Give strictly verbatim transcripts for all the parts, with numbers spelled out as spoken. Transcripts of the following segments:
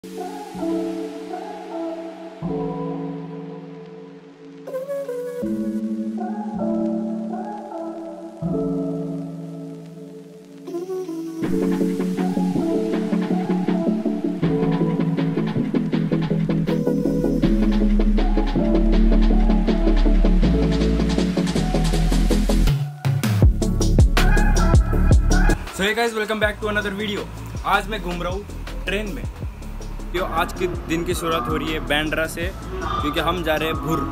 So hey guys, welcome back to another video. आज मैं घूम रहा हूँ ट्रेन में, क्यों आज के दिन की शुरुआत हो रही है बांद्रा से, क्योंकि हम जा रहे हैं भुर।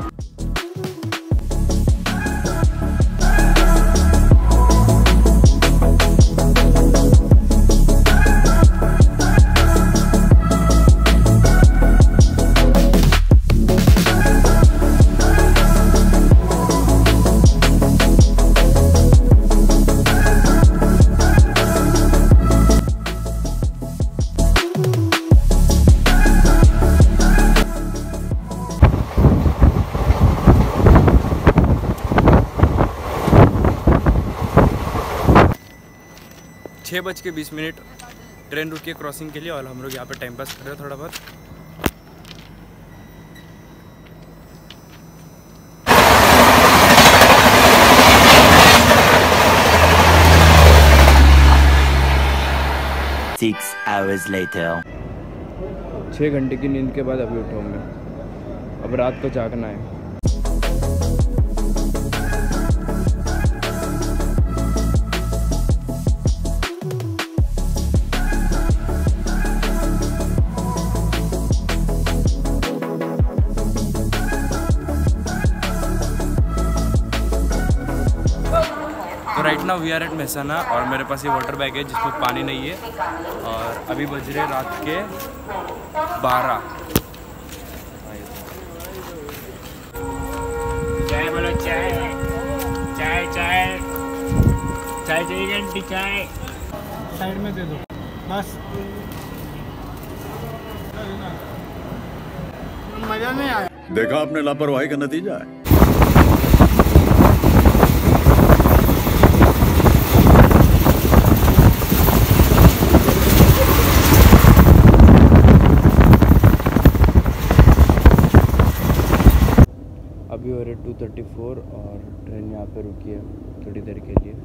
छः बज के बीस मिनट ट्रेन रुकी है क्रॉसिंग के लिए, और हम लोग यहाँ पे टाइम पास कर रहे हैं थोड़ा बहुत। Six hours later. छः घंटे की नींद के बाद अभी उठा हूँ मैं। अब रात को जागना है। तो right now we are at Mehsana, और मेरे पास ये वाटर बैग है जिसमें पानी नहीं है, और अभी बज रहे रात के बारह। चाय बोलो, चाय चाय चाय चाय चाहिए घंटी, चाय साइड में दे दो बस। मजा नहीं आया। देखा आपने लापरवाही का नतीजा है। अभी हो रहे टू थर्टी फोर और ट्रेन यहाँ पे रुकी है थोड़ी देर के लिए।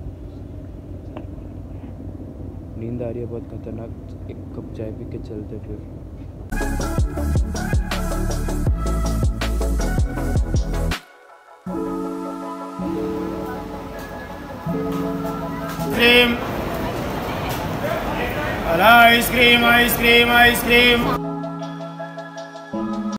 नींद आ रही है बहुत खतरनाक। एक कप चाय पी के चलते फिर। Cream ice cream ice cream ice cream.